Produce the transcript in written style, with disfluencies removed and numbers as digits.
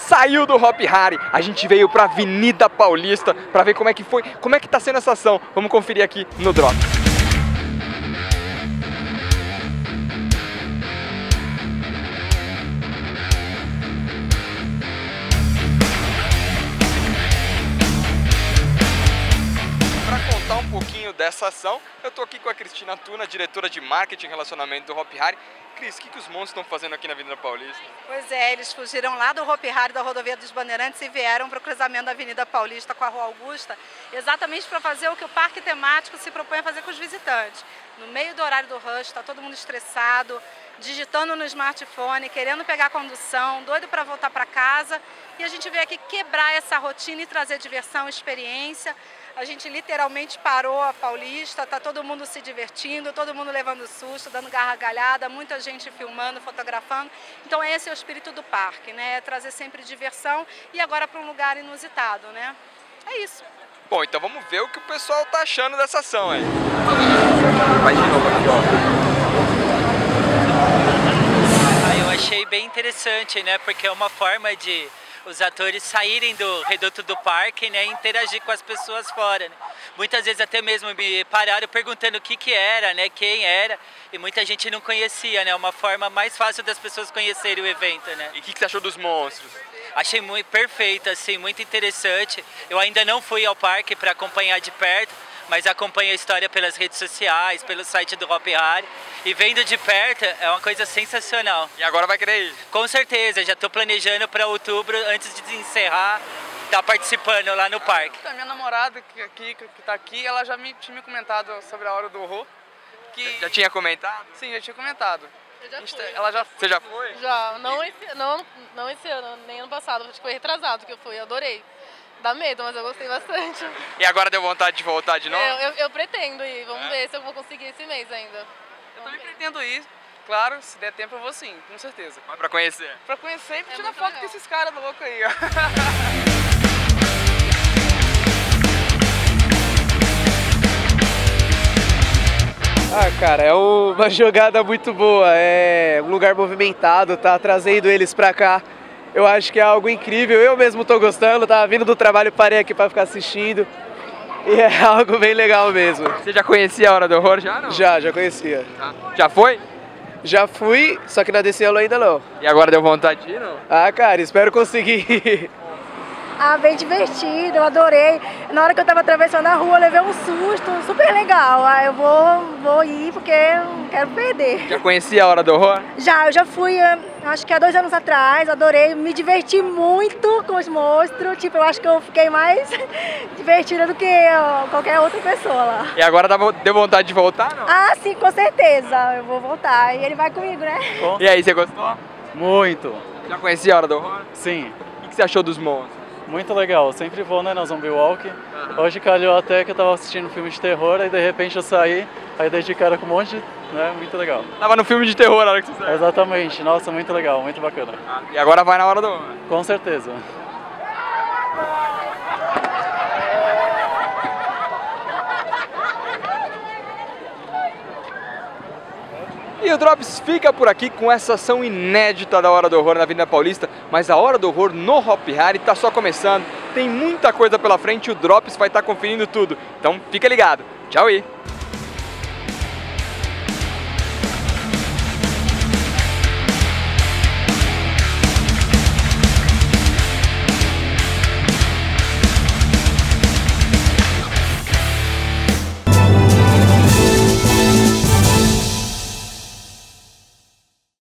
saiu do Hopi Hari, a gente veio pra Avenida Paulista pra ver como é que foi, como é que tá sendo essa ação. Vamos conferir aqui no Drops. Um pouquinho dessa ação, eu tô aqui com a Cristina Tuna, diretora de marketing e relacionamento do Hopi Hari. Cris, o que os monstros estão fazendo aqui na Avenida Paulista? Pois é, eles fugiram lá do Hopi Hari, da rodovia dos Bandeirantes, e vieram para o cruzamento da Avenida Paulista com a Rua Augusta, exatamente para fazer o que o parque temático se propõe a fazer com os visitantes. No meio do horário do rush, está todo mundo estressado, digitando no smartphone, querendo pegar a condução, doido para voltar para casa, e a gente veio aqui quebrar essa rotina e trazer diversão, experiência. A gente literalmente parou a Paulista, tá todo mundo se divertindo, todo mundo levando susto, dando gargalhada, muita gente filmando, fotografando. Então esse é o espírito do parque, né? É trazer sempre diversão e agora para um lugar inusitado, né? É isso. Bom, então vamos ver o que o pessoal tá achando dessa ação aí. Vai de novo aqui, ó. Eu achei bem interessante, né? Porque é uma forma de os atores saírem do reduto do parque, né, e interagir com as pessoas fora, né? Muitas vezes até mesmo me pararam perguntando o que era, né, quem era, e muita gente não conhecia, né? Uma forma mais fácil das pessoas conhecerem o evento, né? E o que você achou dos monstros? Achei muito perfeito, assim, muito interessante. Eu ainda não fui ao parque para acompanhar de perto, mas acompanho a história pelas redes sociais, pelo site do Hopi Hari, e vendo de perto é uma coisa sensacional. E agora vai querer ir? Com certeza, já estou planejando para outubro, antes de encerrar, estar participando lá no parque. A minha namorada que tá aqui, ela já tinha me comentado sobre a Hora do Horror. Já tinha comentado? Sim, já tinha comentado. Eu já fui. Ela já... Você já foi? Já, não esse ano, nem ano passado, acho que foi retrasado que eu fui, eu adorei. Dá medo, mas eu gostei bastante. E agora deu vontade de voltar de novo? Eu pretendo ir, vamos ver se eu vou conseguir esse mês ainda. Eu também pretendo ir, claro, se der tempo eu vou sim, com certeza. Mas pra conhecer? Pra conhecer e pra tirar muito foto legal. com esses caras loucos aí, ó. Ah, cara, é uma jogada muito boa, é um lugar movimentado, tá trazendo eles pra cá. Eu acho que é algo incrível, eu mesmo tô gostando, tava vindo do trabalho, parei aqui pra ficar assistindo. E é algo bem legal mesmo. Você já conhecia a Hora do Horror já, não? Já conhecia. Já foi? Já fui, só que na Descielo ainda não. E agora deu vontade de ir, não? Ah, cara, espero conseguir. Ah, bem divertido, eu adorei. Na hora que eu tava atravessando a rua, eu levei um susto, super legal. Ah, eu vou ir porque eu não quero perder. Já conhecia a Hora do Horror? Eu já fui, acho que há 2 anos atrás, adorei, me diverti muito com os monstros. Tipo, eu acho que eu fiquei mais divertida do que qualquer outra pessoa lá. E agora deu vontade de voltar, não? Ah, sim, com certeza, eu vou voltar. E ele vai comigo, né? E aí, você gostou? Muito. Já conhecia a Hora do Horror? Sim. O que você achou dos monstros? Muito legal, sempre vou, né, na Zombie Walk. Hoje calhou até que eu tava assistindo um filme de terror, aí de repente eu saí, aí dei de cara com um monte, né, muito legal. Tava no filme de terror na hora que você saiu. Exatamente, nossa, muito legal, muito bacana. E agora vai na Hora do Horror? Com certeza. E o Drops fica por aqui com essa ação inédita da Hora do Horror na Avenida Paulista, mas a Hora do Horror no Hopi Hari tá só começando, tem muita coisa pela frente e o Drops vai estar conferindo tudo. Então fica ligado. Tchau aí!